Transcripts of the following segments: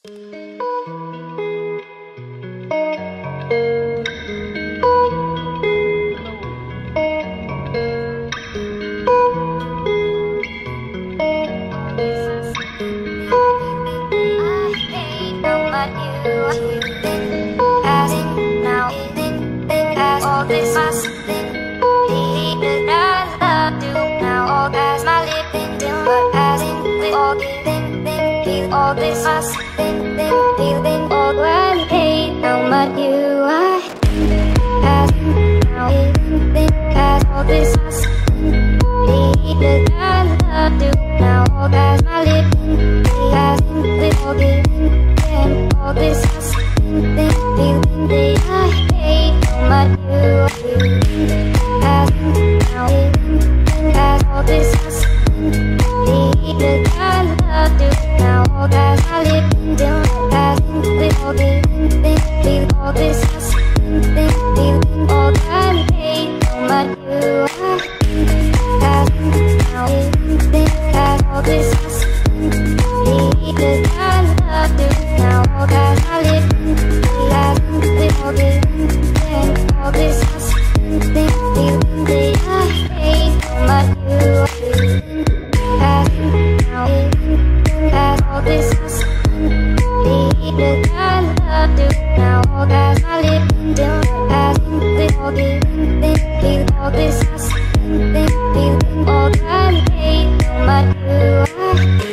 All this us feeling old when you hate how much you are. As now as all this us feeling and love do now all as my living as with all and all this us feeling the I hate how much you are. As now as all this us feeling and love do now all that I live in till passing with all this, feel all this, feeling all that I hate how much you are. Passing now, that all this, feeling I love you now all that I live in passing with all this, and all this, feeling that I hate how much you are. Passing now. All this us feeling I love you now all that I live in till passing with all this, feel all this us feeling all that I hate how much you are.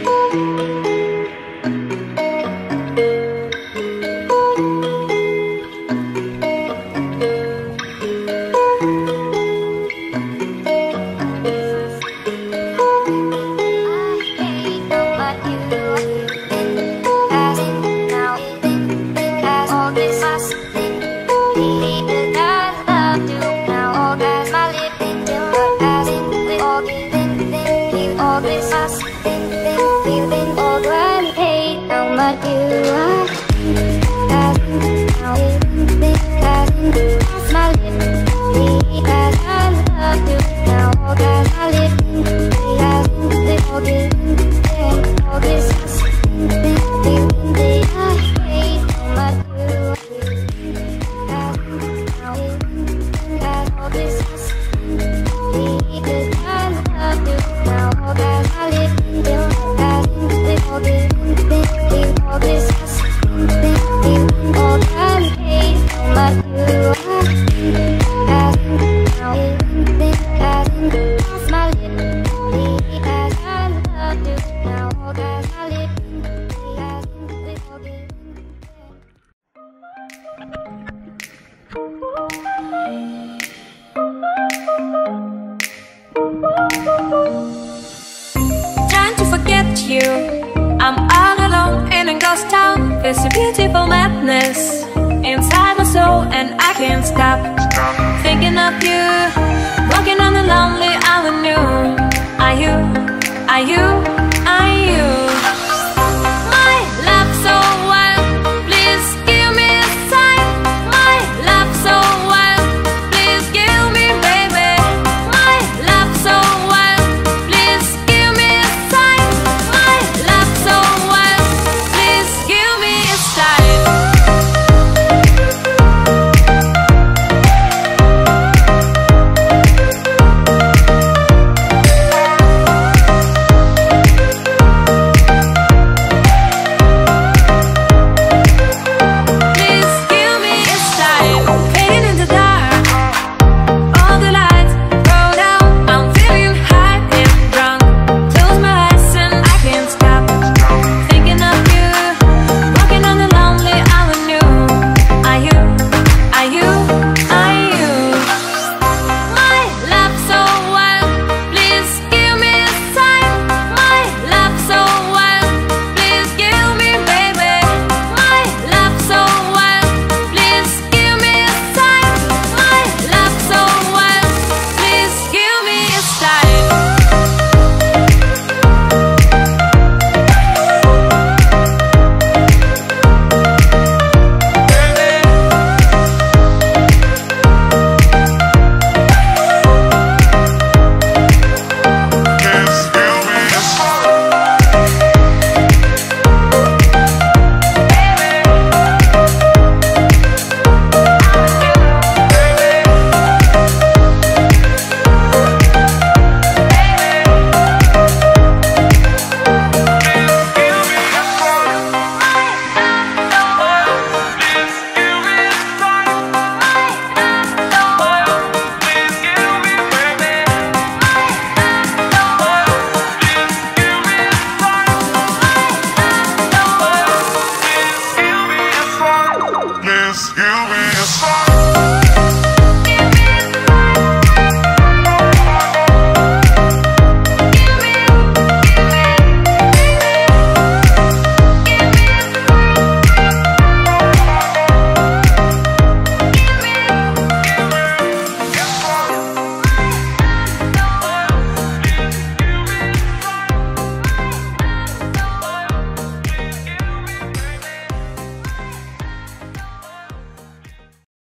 I'm all alone in a ghost town. There's a beautiful madness inside my soul, and I can't stop thinking of you. Walking on the lonely avenue. Are you, are you, are you?